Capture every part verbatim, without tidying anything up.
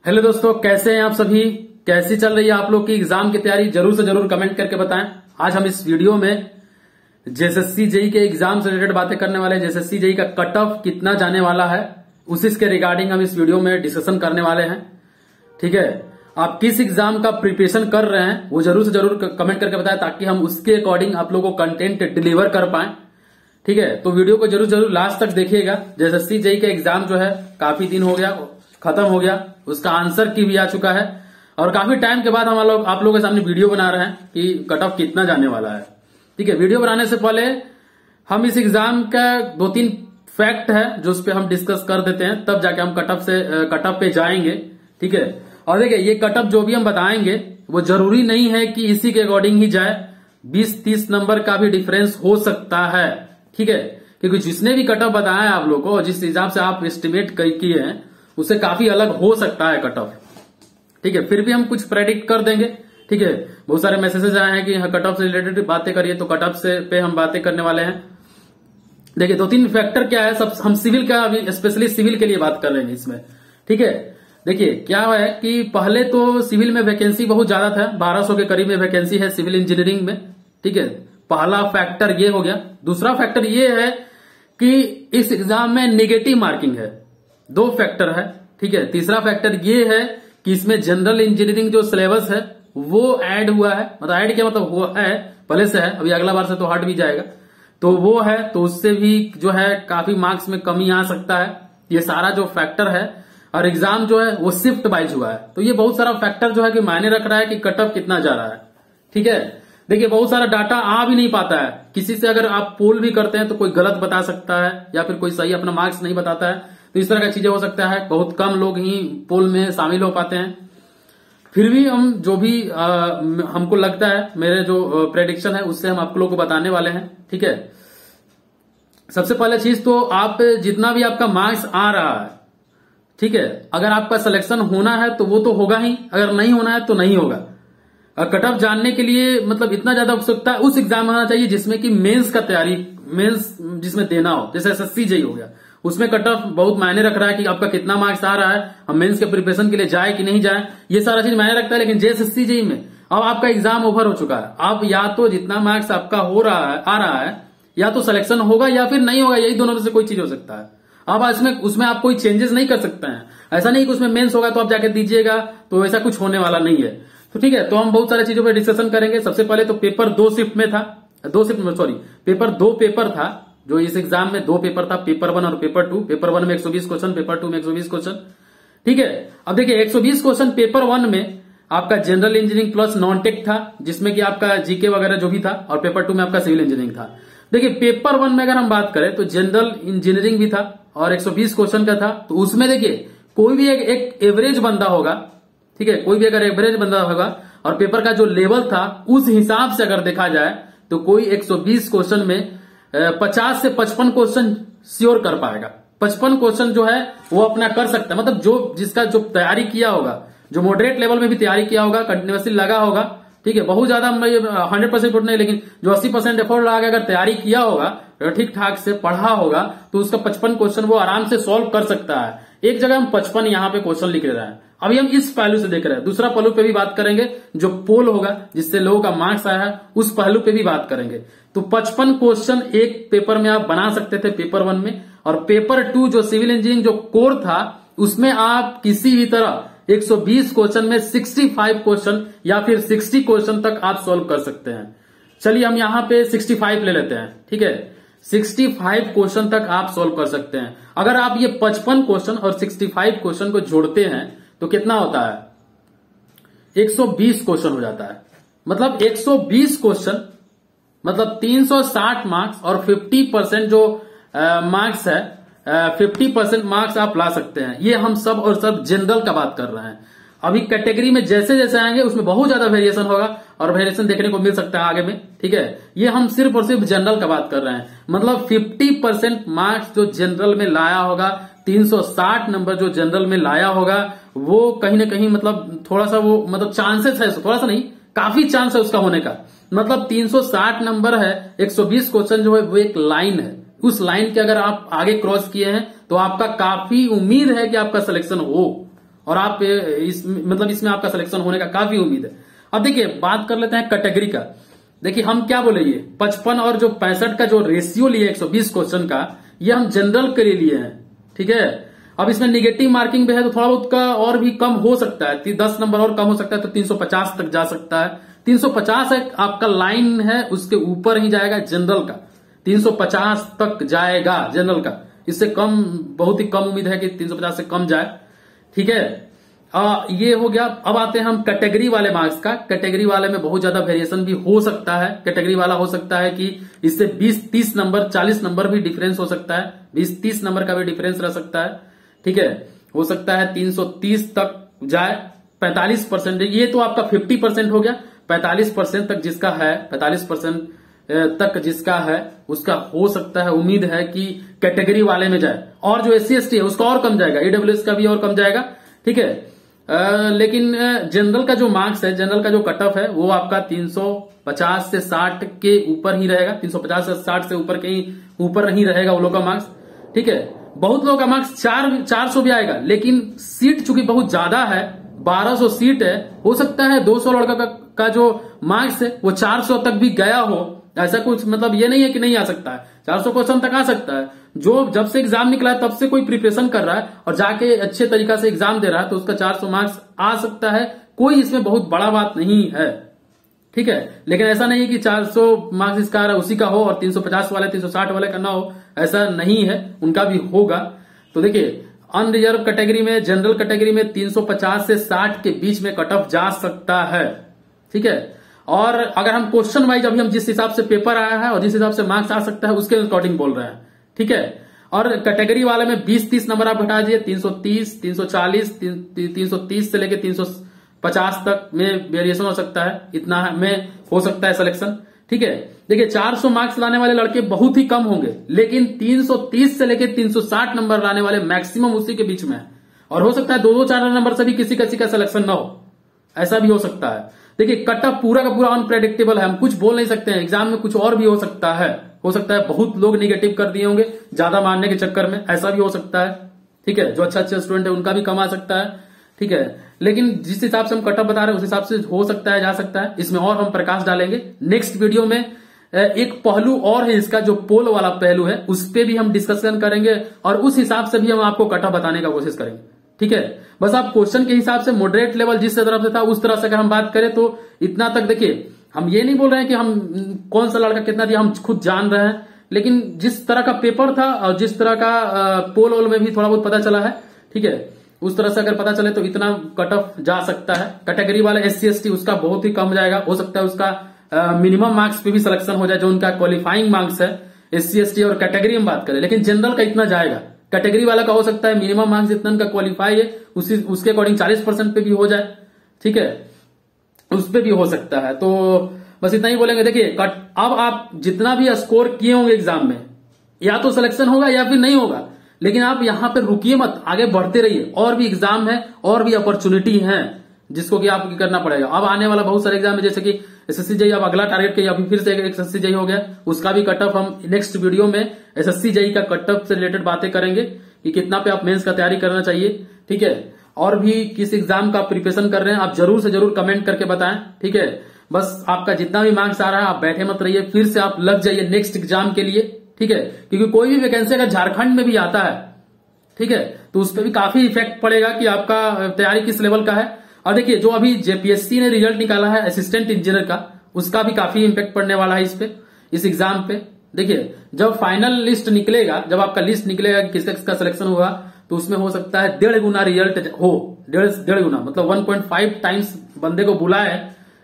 Hello दोस्तों, कैसे हैं आप सभी। कैसी चल रही है आप लोग की एग्जाम की तैयारी, जरूर से जरूर कमेंट करके बताएं। आज हम इस वीडियो में जेएसएससी जेई के एग्जाम से रिलेटेड बातें करने वाले हैं। जेएसएससी जेई का कट ऑफ कितना जाने वाला है, उसी के रिगार्डिंग हम इस वीडियो में डिस्कशन करने वाले हैं। ठीक है, आप किस एग्जाम का प्रिपरेशन कर रहे हैं वो जरूर से जरूर कमेंट करके बताएं, ताकि हम उसके अकॉर्डिंग आप लोगों को कंटेंट डिलीवर कर पाए। ठीक है, तो वीडियो को जरूर जरूर लास्ट तक देखिएगा। जेएसएससी जेई का एग्जाम जो है काफी दिन हो गया, खत्म हो गया, उसका आंसर की भी आ चुका है और काफी टाइम के बाद हम लोग आप लोगों के सामने वीडियो बना रहे हैं कि कट ऑफ कितना जाने वाला है। ठीक है, वीडियो बनाने से पहले हम इस एग्जाम का दो तीन फैक्ट है जो उस पर हम डिस्कस कर देते हैं, तब जाके हम कट ऑफ से कट ऑफ पे जाएंगे। ठीक है, और देखिए ये कट ऑफ जो भी हम बताएंगे वो जरूरी नहीं है कि इसी के अकॉर्डिंग ही जाए, बीस तीस नंबर का भी डिफरेंस हो सकता है। ठीक है, क्योंकि जिसने भी कट ऑफ बताया आप लोग को और जिस हिसाब से आप एस्टिमेट किए हैं उससे काफी अलग हो सकता है कट ऑफ। ठीक है, फिर भी हम कुछ प्रेडिक्ट कर देंगे। ठीक है, बहुत सारे मैसेजेस आए हैं कि कट ऑफ से रिलेटेड बातें करिए, तो कट ऑफ से पे हम बातें करने वाले हैं। देखिए दो तीन फैक्टर क्या है, सब हम सिविल का अभी स्पेशली सिविल के लिए बात कर रहे हैं इसमें। ठीक है, देखिए क्या है कि पहले तो सिविल में वैकेंसी बहुत ज्यादा था, बारह सौ के करीब में वैकेंसी है सिविल इंजीनियरिंग में। ठीक है, पहला फैक्टर ये हो गया। दूसरा फैक्टर ये है कि इस एग्जाम में नेगेटिव मार्किंग है, दो फैक्टर है। ठीक है, तीसरा फैक्टर ये है कि इसमें जनरल इंजीनियरिंग जो सिलेबस है वो ऐड हुआ है, मतलब ऐड क्या मतलब हुआ है, पहले से है, अभी अगला बार से तो हट भी जाएगा, तो वो है, तो उससे भी जो है काफी मार्क्स में कमी आ सकता है। ये सारा जो फैक्टर है, और एग्जाम जो है वो शिफ्ट वाइज हुआ है, तो ये बहुत सारा फैक्टर जो है कि मायने रख रहा है कि कट ऑफ कितना जा रहा है। ठीक है, देखिए बहुत सारा डाटा आ भी नहीं पाता है, किसी से अगर आप पोल भी करते हैं तो कोई गलत बता सकता है या फिर कोई सही अपना मार्क्स नहीं बताता है, तो इस तरह की चीजें हो सकता है। बहुत कम लोग ही पोल में शामिल हो पाते हैं। फिर भी हम जो भी आ, हमको लगता है, मेरे जो प्रेडिक्शन है उससे हम आप लोगों को बताने वाले हैं। ठीक है, सबसे पहले चीज तो आप जितना भी आपका मार्क्स आ रहा है, ठीक है, अगर आपका सिलेक्शन होना है तो वो तो होगा ही, अगर नहीं होना है तो नहीं होगा। कट ऑफ जानने के लिए मतलब इतना ज्यादा उत्सुकता उस एग्जाम में होना चाहिए जिसमें कि मेंस का तैयारी, मेंस जिसमें देना हो, जैसे एसएससी जेई हो गया, उसमें कट ऑफ बहुत मायने रख रहा है कि आपका कितना मार्क्स आ रहा है, हम मेंस के प्रिपरेशन के लिए जाए कि नहीं जाए, ये सारा चीज मायने रखता है। लेकिन जेएसएससी जेई में अब आपका एग्जाम ओवर हो चुका है, आप या तो जितना मार्क्स आपका हो रहा है आ रहा है या तो सिलेक्शन होगा या फिर नहीं होगा, यही दोनों में से कोई चीज हो सकता है। अब इसमें उसमें आप कोई चेंजेस नहीं कर सकते हैं, ऐसा नहीं कि उसमें मेंस होगा तो आप जाके दीजिएगा, तो ऐसा कुछ होने वाला नहीं है। तो ठीक है, तो हम बहुत सारी चीजों पर डिस्कशन करेंगे। सबसे पहले तो पेपर दो शिफ्ट में था, दो शिफ्ट में सॉरी पेपर दो पेपर था जो इस एग्जाम में दो पेपर था, पेपर वन और पेपर टू। पेपर वन में एक सौ बीस क्वेश्चन, पेपर टू में एक सौ बीस क्वेश्चन। ठीक है, अब देखिए एक सौ बीस क्वेश्चन पेपर वन में आपका general engineering plus non tech था, जिसमें कि आपका जीके वगैरह जो भी था, और पेपर टू में आपका सिविल इंजीनियरिंग था। देखिए पेपर वन में अगर हम बात करें तो जनरल इंजीनियरिंग भी था और एक सौ बीस क्वेश्चन का था, तो उसमें देखिए कोई भी एक, एक एवरेज बंदा होगा, ठीक है, कोई भी अगर एवरेज बंदा होगा और पेपर का जो लेवल था उस हिसाब से अगर देखा जाए तो कोई एक सौ बीस क्वेश्चन में पचास से पचपन क्वेश्चन श्योर कर पाएगा। पचपन क्वेश्चन जो है वो अपना कर सकता है, मतलब जो जिसका जो तैयारी किया होगा, जो मॉडरेट लेवल में भी तैयारी किया होगा, कंटिन्यूसली लगा होगा, ठीक है, बहुत ज्यादा हंड्रेड परसेंट नहीं, लेकिन जो अस्सी परसेंट एफर्ट लगा के अगर तैयारी किया होगा, ठीक ठाक से पढ़ा होगा, तो उसका पचपन क्वेश्चन वो आराम से सॉल्व कर सकता है। एक जगह हम पचपन यहाँ पे क्वेश्चन लिख रहे हैं, अभी हम इस पहलू से देख रहे हैं। दूसरा पहलू पे भी बात करेंगे, जो पोल होगा जिससे लोगों का मार्क्स आया है, उस पहलू पे भी बात करेंगे। तो पचपन क्वेश्चन एक पेपर में आप बना सकते थे पेपर वन में, और पेपर टू जो सिविल इंजीनियरिंग जो कोर था उसमें आप किसी भी तरह एक सौ बीस क्वेश्चन में पैंसठ क्वेश्चन या फिर साठ क्वेश्चन तक आप सॉल्व कर सकते हैं। चलिए हम यहाँ पे पैंसठ ले लेते हैं। ठीक है, पैंसठ क्वेश्चन तक आप सॉल्व कर सकते हैं। अगर आप ये पचपन क्वेश्चन और पैंसठ क्वेश्चन को जोड़ते हैं तो कितना होता है, एक सौ बीस क्वेश्चन हो जाता है। मतलब एक सौ बीस क्वेश्चन मतलब तीन सौ साठ मार्क्स, और पचास परसेंट जो मार्क्स है, पचास परसेंट मार्क्स आप ला सकते हैं। ये हम सब और सब जनरल का बात कर रहे हैं। अभी कैटेगरी में जैसे जैसे आएंगे उसमें बहुत ज्यादा वेरिएशन होगा और वेरिएशन देखने को मिल सकता है आगे में। ठीक है, ये हम सिर्फ और सिर्फ जनरल का बात कर रहे हैं। मतलब पचास परसेंट मार्क्स जो जनरल में लाया होगा, तीन सौ साठ नंबर जो जनरल में लाया होगा, वो कहीं ना कहीं मतलब थोड़ा सा वो मतलब चांसेस है, थोड़ा सा नहीं काफी चांस है उसका होने का। मतलब तीन सौ साठ नंबर है, एक सौ बीस क्वेश्चन जो है वो एक लाइन है, उस लाइन के अगर आप आगे क्रॉस किए हैं तो आपका काफी उम्मीद है कि आपका सिलेक्शन हो और आप इस मतलब इसमें आपका सिलेक्शन होने का काफी उम्मीद है। अब देखिए बात कर लेते हैं कैटेगरी का। देखिए हम क्या बोले, ये पचपन और जो पैंसठ का जो रेशियो लिए एक सौ बीस क्वेश्चन का, ये हम जनरल के लिए लिए हैं, ठीक है। अब इसमें निगेटिव मार्किंग भी है तो थोड़ा बहुत का और भी कम हो सकता है, दस नंबर और कम हो सकता है, तो तीन सौ पचास तक जा सकता है। तीन सौ पचास एक आपका लाइन है, उसके ऊपर ही जाएगा जनरल का, तीन सौ पचास तक जाएगा जनरल का। इससे कम बहुत ही कम उम्मीद है कि तीन सौ पचास से कम जाए, ठीक है। आ, ये हो गया। अब आते हैं हम कैटेगरी वाले मार्क्स का। कैटेगरी वाले में बहुत ज्यादा वेरिएशन भी हो सकता है। कैटेगरी वाला हो सकता है कि इससे बीस तीस नंबर चालीस नंबर भी डिफरेंस हो सकता है, बीस तीस नंबर का भी डिफरेंस रह सकता है, ठीक है। हो सकता है तीन सौ तीस तक जाए, पैंतालीस परसेंट, ये तो आपका पचास परसेंट हो गया। पैंतालीस परसेंट तक जिसका है, पैंतालीस परसेंट तक जिसका है उसका हो सकता है, उम्मीद है कि कैटेगरी वाले में जाए। और जो एस सी एस टी है उसका और कम जाएगा, ईडब्ल्यूएस का भी और कम जाएगा, ठीक है। आ, लेकिन जनरल का जो मार्क्स है, जनरल का जो कट ऑफ है वो आपका तीन सौ पचास से साठ के ऊपर ही रहेगा। तीन सौ पचास से साठ से ऊपर कहीं ऊपर नहीं रहेगा वो लोग का मार्क्स, ठीक है। बहुत लोगों का मार्क्स चार चार सौ भी आएगा, लेकिन सीट चूंकि बहुत ज्यादा है, बारह सौ सीट है, हो सकता है दो सौ लड़का का, का जो मार्क्स है वो चार सौ तक भी गया हो। ऐसा कुछ मतलब ये नहीं है कि नहीं आ सकता है, चार सौ क्वेश्चन तक आ सकता है। जो जब से एग्जाम निकला है तब से कोई प्रिपरेशन कर रहा है और जाके अच्छे तरीका से एग्जाम दे रहा है तो उसका चार सौ मार्क्स आ सकता है, कोई इसमें बहुत बड़ा बात नहीं है, ठीक है। लेकिन ऐसा नहीं है कि चार सौ मार्क्स इसका आ रहा है उसी का हो और तीन सौ पचास वाले तीन सौ साठ वाले का ना हो, ऐसा नहीं है, उनका भी होगा। तो देखिए अनरिजर्व कैटेगरी में, जनरल कैटेगरी में तीन सौ पचास से साठ के बीच में कट ऑफ जा सकता है, ठीक है। और अगर हम क्वेश्चन वाइज अभी हम जिस हिसाब से पेपर आया है और जिस हिसाब से मार्क्स आ सकता है उसके अकॉर्डिंग बोल रहे हैं, ठीक है। और कैटेगरी वाले में बीस तीस नंबर आप हटा दीजिए, तीन सौ तीस, तीन सौ चालीस, तीन सौ तीस से लेके तीन सौ पचास तक में वेरिएशन हो सकता है, इतना में हो सकता है सिलेक्शन, ठीक है। देखिए चार सौ मार्क्स लाने वाले लड़के बहुत ही कम होंगे, लेकिन तीन सौ तीस से लेके तीन सौ साठ नंबर लाने वाले मैक्सिमम उसी के बीच में है। और हो सकता है दो दो चार नंबर से भी किसी किसी का सिलेक्शन ना हो, ऐसा भी हो सकता है। देखिए कट ऑफ पूरा का पूरा अनप्रेडिक्टेबल है, हम कुछ बोल नहीं सकते हैं, एग्जाम में कुछ और भी हो सकता है। हो सकता है बहुत लोग निगेटिव कर दिए होंगे ज्यादा मानने के चक्कर में, ऐसा भी हो सकता है, ठीक है। जो अच्छा अच्छा स्टूडेंट है उनका भी कम आ सकता है, ठीक है। लेकिन जिस हिसाब से हम कट ऑफ बता रहे हैं उस हिसाब से हो सकता है, जा सकता है। इसमें और हम प्रकाश डालेंगे नेक्स्ट वीडियो में। एक पहलू और है इसका, जो पोल वाला पहलू है, उस पर भी हम डिस्कशन करेंगे और उस हिसाब से भी हम आपको कट ऑफ बताने का कोशिश करेंगे, ठीक है। बस आप क्वेश्चन के हिसाब से मॉडरेट लेवल जिस तरफ से था उस तरह से अगर हम बात करें तो इतना तक। देखिए हम ये नहीं बोल रहे हैं कि हम कौन सा लड़का कितना दिया, हम खुद जान रहे हैं, लेकिन जिस तरह का पेपर था और जिस तरह का पोल वोल में भी थोड़ा बहुत पता चला है, ठीक है, उस तरह से अगर पता चले तो इतना कट ऑफ जा सकता है। कैटेगरी वाला एस सी एस टी उसका बहुत ही कम जाएगा, हो सकता है उसका मिनिमम मार्क्स पे भी सिलेक्शन हो जाए, जो उनका क्वालिफाइंग मार्क्स है एस सी एस टी और कैटेगरी में बात करें। लेकिन जनरल का इतना जाएगा, कैटेगरी वाला का हो सकता है मिनिमम मार्क्स जितना का क्वालिफाई है उसी उसके अकॉर्डिंग चालीस परसेंट पे भी हो जाए, ठीक है, उस पे भी हो सकता है। तो बस इतना ही बोलेंगे। देखिए कट अब आप जितना भी स्कोर किए होंगे एग्जाम में, या तो सिलेक्शन होगा या फिर नहीं होगा, लेकिन आप यहां पे रुकिए मत, आगे बढ़ते रहिए। और भी एग्जाम है और भी अपॉर्चुनिटी है जिसको कि आपको करना पड़ेगा। अब आने वाला बहुत सारे एग्जाम है, जैसे कि एसएससी जेई, अब अगला टारगेट के अभी फिर से एक एसएससी जेई हो गया, उसका भी कट ऑफ हम नेक्स्ट वीडियो में एसएससी जेई का कट ऑफ से रिलेटेड बातें करेंगे कि कितना पे आप मेंस का तैयारी करना चाहिए, ठीक है। और भी किस एग्जाम का प्रिपरेशन कर रहे हैं आप जरूर से जरूर कमेंट करके बताएं, ठीक है। बस आपका जितना भी मार्क्स आ रहा है आप बैठे मत रहिए, फिर से आप लग जाइए नेक्स्ट एग्जाम के लिए, ठीक है। क्योंकि कोई भी वैकेंसी अगर झारखंड में भी आता है, ठीक है, तो उस पर भी काफी इफेक्ट पड़ेगा कि आपका तैयारी किस लेवल का है। और देखिए जो अभी जेपीएससी ने रिजल्ट निकाला है असिस्टेंट इंजीनियर का, उसका भी काफी इम्पैक्ट पड़ने वाला है इस पे, इस एग्जाम पे। देखिए जब फाइनल लिस्ट निकलेगा, जब आपका लिस्ट निकलेगा कि किस किसका सिलेक्शन होगा, तो उसमें हो सकता है डेढ़ गुना रिजल्ट हो, डेढ़ डेढ़ गुना मतलब वन पॉइंट फाइव टाइम्स बंदे को बुलाए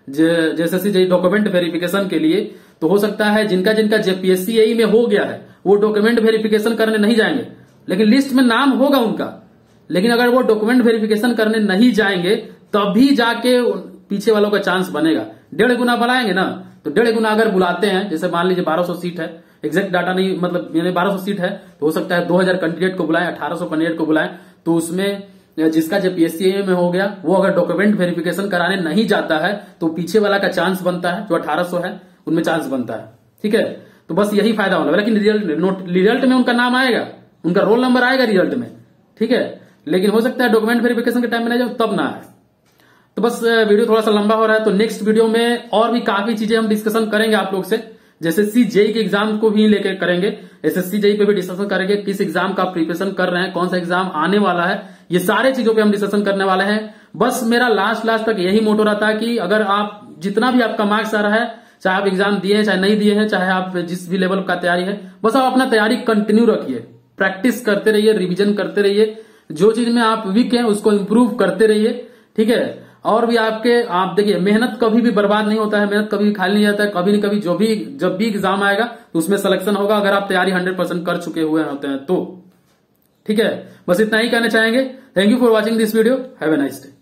जैसे जे डॉक्यूमेंट वेरिफिकेशन के लिए। तो हो सकता है जिनका जिनका जेपीएससी एई में हो गया है वो डॉक्यूमेंट वेरिफिकेशन करने नहीं जाएंगे, लेकिन लिस्ट में नाम होगा उनका, लेकिन अगर वो डॉक्यूमेंट वेरिफिकेशन करने नहीं जाएंगे तभी जाके पीछे वालों का चांस बनेगा। डेढ़ गुना बुलाएंगे ना, तो डेढ़ गुना अगर बुलाते हैं, जैसे मान लीजिए बारह सौ सीट है, एग्जैक्ट डाटा नहीं मतलब यानी बारह सौ सीट है, तो हो सकता है दो हज़ार कैंडिडेट को बुलाएं, अठारह सौ कैंडिडेट को बुलाएं, तो उसमें जिसका जेपीएससी में हो गया वो अगर डॉक्यूमेंट वेरिफिकेशन कराने नहीं जाता है तो पीछे वाला का चांस बनता है, जो अठारह सौ है उनमें चांस बनता है, ठीक है। तो बस यही फायदा होगा। लेकिन रिजल्ट रिजल्ट में उनका नाम आएगा, उनका रोल नंबर आएगा रिजल्ट में, ठीक है, लेकिन हो सकता है डॉक्यूमेंट वेरिफिकेशन के टाइम में नहीं जाओ तब ना आए। तो बस वीडियो थोड़ा सा लंबा हो रहा है, तो नेक्स्ट वीडियो में और भी काफी चीजें हम डिस्कशन करेंगे आप लोग से, जैसे सी जेई के एग्जाम को भी लेकर करेंगे, एसएससी जेई पे भी डिस्कशन करेंगे, किस एग्जाम का प्रिपरेशन कर रहे हैं, कौन सा एग्जाम आने वाला है, ये सारे चीजों पे हम डिस्कशन करने वाले हैं। बस मेरा लास्ट लास्ट तक यही मोटो रहता है कि अगर आप जितना भी आपका मार्क्स आ रहा है, चाहे आप एग्जाम दिए हैं चाहे नहीं दिए हैं, चाहे आप जिस भी लेवल का तैयारी है, बस आप अपना तैयारी कंटिन्यू रखिए, प्रैक्टिस करते रहिए, रिविजन करते रहिए, जो चीज में आप वीक हैं उसको इम्प्रूव करते रहिए, ठीक है। और भी आपके आप देखिए मेहनत कभी भी बर्बाद नहीं होता है, मेहनत कभी भी खाली नहीं जाता है, कभी न कभी जो भी जब भी एग्जाम आएगा तो उसमें सिलेक्शन होगा, अगर आप तैयारी हंड्रेड परसेंट कर चुके हुए होते हैं तो, ठीक है। बस इतना ही कहना चाहेंगे। Thank you for watching this video, have a nice day.